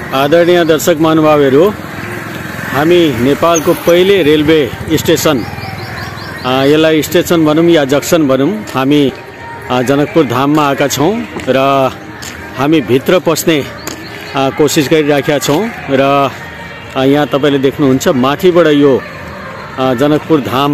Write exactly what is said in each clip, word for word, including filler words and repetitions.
आदरणीय दर्शक महानुभावहरू, हामी नेपालको पहिले रेलवे स्टेसन, यसलाई स्टेसन भनौँ या जक्सन भनौँ, हामी जनकपुर धाममा आएका छौँ र हामी भित्र पस्ने कोसिस गरिराखेका छौँ र यहाँ तपाईले देख्नुहुन्छ माथिबाट यो Janakpur Dham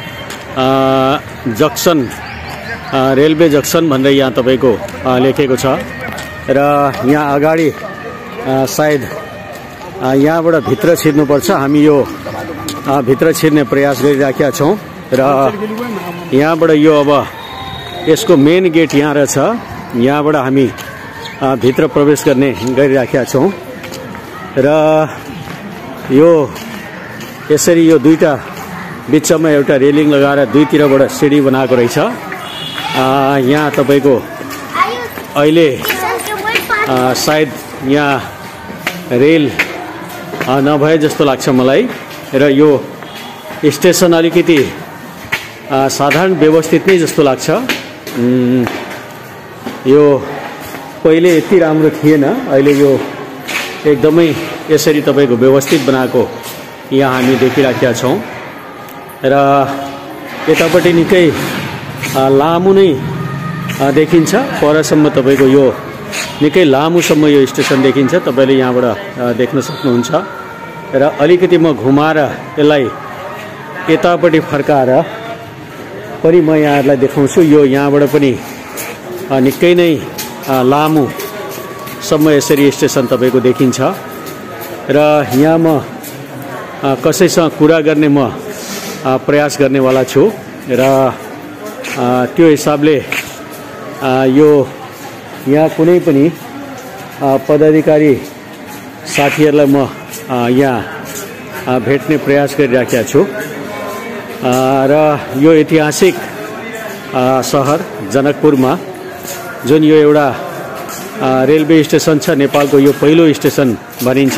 junction, railway junction भनेर यहाँ तपाईको लेखेको छ र यहाँ अगाडि सायद यहाँबाट भित्र छिर्नुपर्छ। हामी यो भित्र छिर्ने प्रयास गरिराखेका छौँ र यहाँबाट यो अब यसको मेन गेट यहाँ रहेछ, यहाँबाट हामी भित्र प्रवेश गर्ने गरिराखेका छौँ र यो यसरी यो दुईटा बिचमा एउटा रेलिङ लगाएर दुईतिरबाट सिडी बनाएको रहेछ। यहाँ तपाईको अहिले सायद यहाँ रेल नभए जस्तो लाग्छ मलाई र यो स्टेसन अलिकति साधारण व्यवस्थित नै जस्तो लाग्छ। यो पहिले यति राम्रो थिएन, अहिले यो एकदमै यसरी तपाईको व्यवस्थित बनाएको यहाँ हामी देखिराखेका छौँ र यतापट्टि निकै लामो नै देखिन्छ, परसम्म तपाईको यो निकै लामोसम्म यो स्टेसन देखिन्छ, तपाईले यहाँबाट देख्न सक्नुहुन्छ र अलिकति म घुमाएर यसलाई यतापट्टि फर्काएर पनि म यहाँहरूलाई देखाउँछु। यो यहाँबाट पनि निकै नै लामो सम्म यसरी स्टेसन तपाईको देखिन्छ र यहाँ म कसैसँग कुरा गर्ने म प्रयास गर्नेवाला छु र त्यो हिसाबले यो यहाँ कुनै पनि पदाधिकारी साथीहरूलाई म यहाँ भेट्ने प्रयास गरिराखेका छु र यो ऐतिहासिक सहर जनकपुरमा जुन यो एउटा रेलवे स्टेसन छ, नेपालको यो पहिलो स्टेसन भनिन्छ।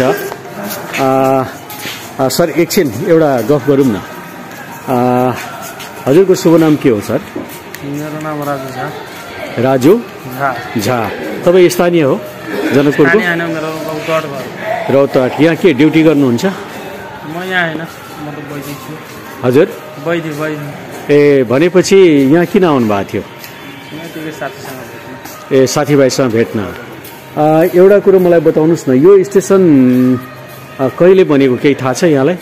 सर एकछिन एउटा गफ गरौँ न, हजुरको शुभ नाम के हो सर? मेरो नाम राजु झा। राजु झा झा तपाईँ स्थानीय हो जनकपुरको? रौतहट। यहाँ के ड्युटी गर्नुहुन्छ? म यहाँ हैन, म त वैदिक छु। हजुर वैदिक वैदिक। ए भनेपछि यहाँ किन आउनु भएको थियो? ए साथीभाइसँग भेट्न। एउटा कुरो मलाई बताउनुहोस् न, यो स्टेसन कहिले बनेको केही थाहा छ यहाँलाई?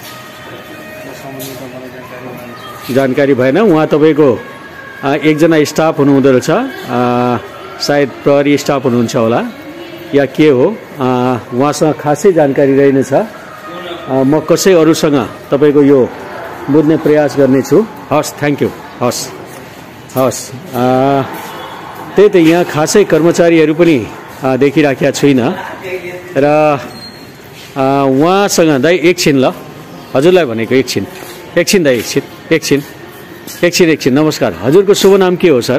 जानकारी भएन। उहाँ तपाईँको एकजना स्टाफ हुनुहुँदो रहेछ, सायद प्रहरी स्टाफ हुनुहुन्छ होला या के हो, उहाँसँग खासै जानकारी रहेनछ। म कसै अरूसँग तपाईँको यो बुझ्ने प्रयास गर्नेछु। हस्, थ्याङ्क यू। हस् हस् त्यही त यहाँ खासै कर्मचारीहरू पनि देखिराखेका छुइनँ र उहाँसँग दाइ एकछिन ल, हजुरलाई भनेको एकछिन एकछिन दाइ एकछिन एकछिन एकछिन एकछिन नमस्कार। हजुरको शुभ नाम के हो सर?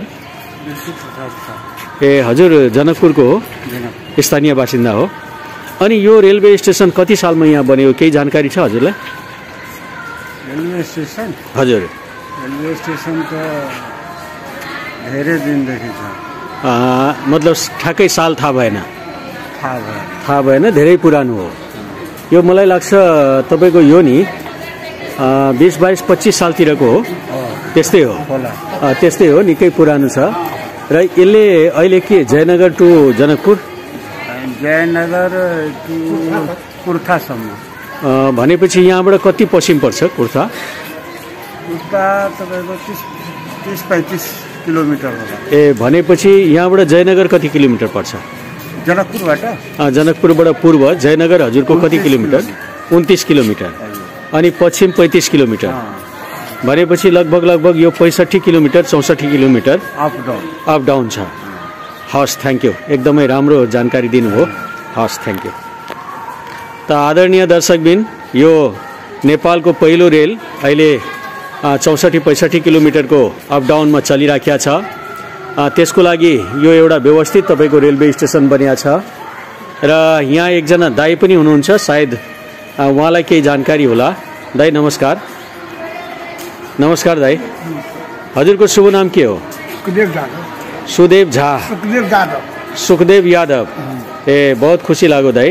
ए हजुर जनकपुरको हो, स्थानीय बासिन्दा हो। अनि यो रेलवे स्टेसन कति सालमा यहाँ बन्यो, केही जानकारी छ हजुरलाई? Railway station? हजुर रेलवे स्टेसन त धेरै दिनदेखि छ, मतलब ठ्याक्कै साल थाहा भएन? थाहा भएन थाहा भएन, धेरै पुरानो हो यो। मलाई लाग्छ तपाईँको यो नि बिस बाइस पच्चिस सालतिरको हो, त्यस्तै हो त्यस्तै हो, निकै पुरानो छ। र यसले अहिले के जयनगर टु जनकपुर, जयनगर टु कुर्थासम्म भनेपछि यहाँबाट कति पश्चिम पर्छ कुर्था? कुर्था तपाईँको तिस तिस पैँतिस किलोमिटर होला। ए भनेपछि यहाँबाट जयनगर कति किलोमिटर पर्छ? जनकपुरबाट जनकपुरबाट पूर्व जयनगर हजुरको कति किलोमिटर? उन्तिस किलोमिटर। अनि पश्चिम पैँतिस किलोमिटर, भनेपछि लगभग लगभग यो पैँसठी किलोमिटर चौसठी kilometre up down up down छ। हस्, थ्याङ्क यू, एकदमै राम्रो जानकारी दिनुभयो। हस्, थ्याङ्क यू। त आदरणीय दर्शकबिन, यो नेपालको पहिलो रेल अहिले चौसठी पैँसठी किलोमिटरको अप डाउनमा चलिराखेको छ। त्यसको लागि यो एउटा व्यवस्थित तपाईँको रेलवे स्टेसन बनिएको छ र यहाँ एकजना दाई पनि हुनुहुन्छ, सायद उहाँलाई केही जानकारी होला। दाई नमस्कार। नमस्कार दाई, हजुरको शुभ नाम के हो? सुखदेव यादव। सुदेव झा। सुखदेव यादव। सुखदेव यादव। ए बहुत खुसी लाग्यो दाई।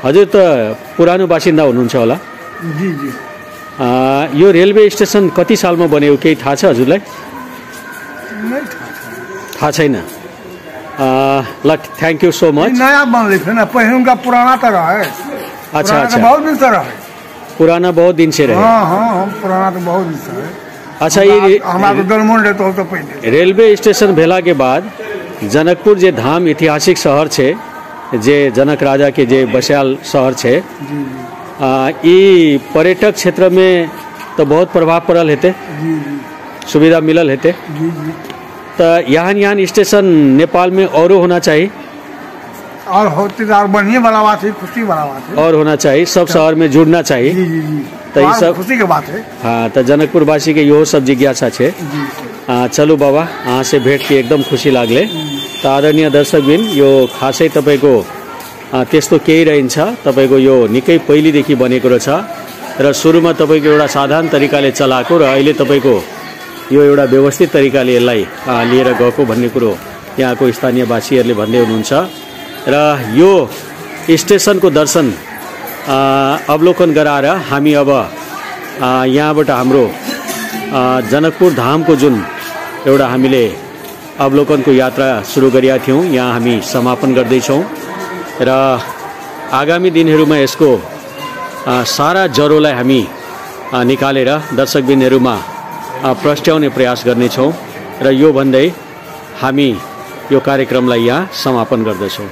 हजुर त पुरानो बासिन्दा हुनुहुन्छ होला। जी जी। आ, यो रेलवे स्टेसन कति सालमा बन्यो केही थाहा छ हजुरलाई? नहीं था। थाहा छैन। ल थैंक यू सो मच। नया बन रही है ना, पहले उनका पुराना तरह है। अच्छा अच्छा, बहुत दिन से रहा है। पुराना बहुत दिन से रहे। हाँ हाँ हम पुराना तो बहुत दिन से है। अच्छा, ये हमारा दरमोन रहता तो पहले रेलवे स्टेशन भेला के बाद जनकपुर जे धाम ऐतिहासिक शहर छे, जे जनक राजा के जे बसायल शहर छे, ई पर्यटक क्षेत्र में तो बहुत प्रभाव पड़ल हेते, जी जी, सुविधा मिलल हेते। जी जी। तो यहाँ यहाँ स्टेशन नेपाल में औरो होना चाहिए, और होती तो और बढ़िया वाला बात है, खुशी वाला बात है। और होना चाहिए, सब शहर में जुड़ना चाहिए। जी जी जी, तो ये और सब खुशी की बात है। हाँ, तो जनकपुर वासी के यो सब जिज्ञासा छे। जी हाँ, चलो बाबा, यहाँ से भेट के एकदम खुशी लागले। तो आदरणीय दर्शकबिन, यो खासै तपाईको त्यस्तो केही रहन्छ, तपाईको यो निकै पहिलेदेखि बनेको रहेछ र सुरुमा तपाईको एउटा साधारण तरिकाले चलाएको र अहिले तपाईको यो एउटा व्यवस्थित तरिकाले यसलाई लिएर गएको भन्ने कुरो यहाँको स्थानीयवासीहरूले भन्दै हुनुहुन्छ। र यो स्टेसनको दर्शन अवलोकन गराएर हामी अब यहाँबाट हाम्रो जनकपुर धामको जुन एउटा हामीले अवलोकनको यात्रा सुरु गरेका थियौँ, यहाँ हामी समापन गर्दैछौँ र आगामी दिनहरूमा यसको सारा जरोलाई हामी निकालेर दर्शकबिनहरूमा प्रस्ट्याउने प्रयास गर्नेछौँ र यो भन्दै हामी यो कार्यक्रमलाई यहाँ समापन गर्दछौँ।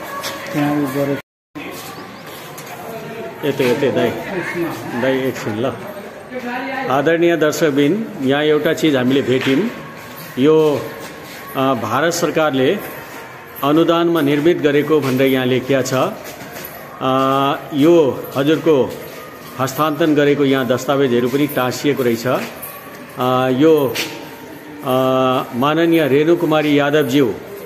यतै यतै दाइ दाइ एकछिन ल। आदरणीय दर्शकबिन, यहाँ एउटा चिज हामीले भेट्यौँ, यो भारत सरकारले अनुदानमा निर्मित गरेको भनेर यहाँ लेखिया छ। यो हजुरको हस्तान्तरण गरेको यहाँ दस्तावेजहरू पनि टाँसिएको रहेछ। यो माननीय रेणु कुमारी यादवज्यू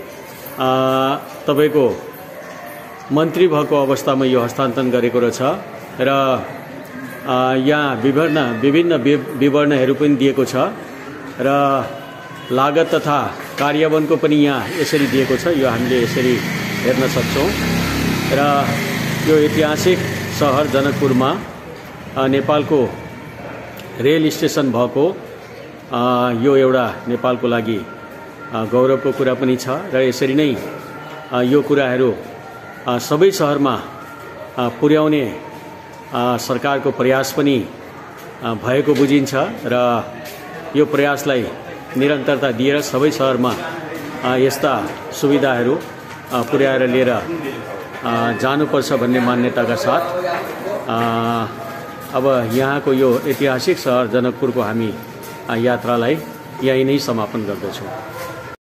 तपाईको मन्त्री भएको अवस्थामा यो हस्तान्तरण गरेको रहेछ र यहाँ विभिन्न विभिन्न विवरणहरू पनि दिएको छ र लागत तथा कार्यान्वयनको पनि यहाँ यसरी दिएको छ। यो हामीले यसरी हेर्न सक्छौँ र यो ऐतिहासिक सहर जनकपुरमा नेपालको रेल स्टेसन भएको यो एउटा नेपालको लागि गौरवको कुरा पनि छ र यसरी नै यो कुराहरू सबै शहरमा पुर्याउने सरकारको प्रयास पनि भएको बुझिन्छ र यो प्रयासलाई निरन्तरता दिएर सबै शहरमा यस्ता सुविधाहरू पुर्याएर लिएर जानुपर्छ भन्ने मान्यताका साथ अब यहाँको यो ऐतिहासिक सहर जनकपुरको हामी यात्रालाई यहीँ नै समापन गर्दछौँ।